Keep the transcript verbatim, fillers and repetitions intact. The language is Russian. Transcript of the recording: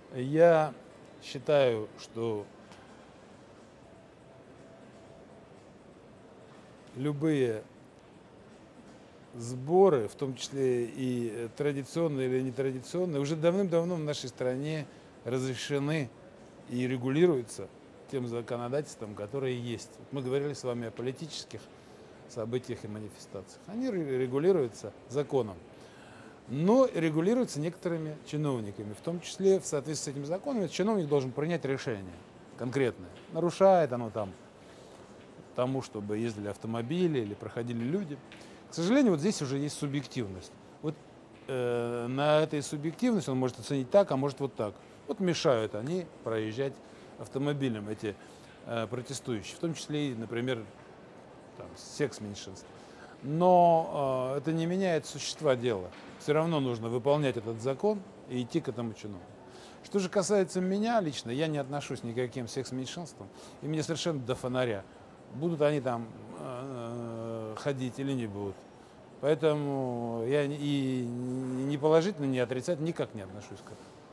Я считаю, что любые сборы, в том числе и э, традиционные или нетрадиционные, уже давным-давно в нашей стране разрешены и регулируются тем законодательством, которое есть. Вот мы говорили с вами о политических событиях и манифестациях. Они ре- регулируются законом, но регулируются некоторыми чиновниками. В том числе в соответствии с этим законом чиновник должен принять решение конкретное. Нарушает оно там тому, чтобы ездили автомобили или проходили люди. К сожалению, вот здесь уже есть субъективность. Вот э, на этой субъективности он может оценить так, а может вот так. Вот мешают они проезжать автомобилем, эти э, протестующие, в том числе и, например, там, секс-меньшинств. Но э, это не меняет существа дела. Все равно нужно выполнять этот закон и идти к этому чиновнику. Что же касается меня лично, я не отношусь ни к каким секс-меньшинствам, и мне совершенно до фонаря, будут они там э, ходить или не будут. Поэтому я и ни положительно, ни отрицательно никак не отношусь к этому.